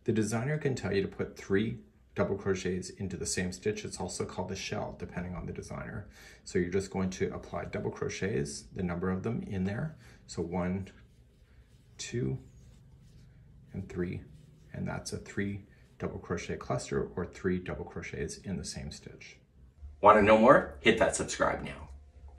The designer can tell you to put 3 double crochets into the same stitch. It's also called a shell, depending on the designer. So you're just going to apply double crochets, the number of them in there. So 1, 2, and 3, and that's a 3 double crochet cluster or 3 double crochets in the same stitch. Want to know more? Hit that subscribe now.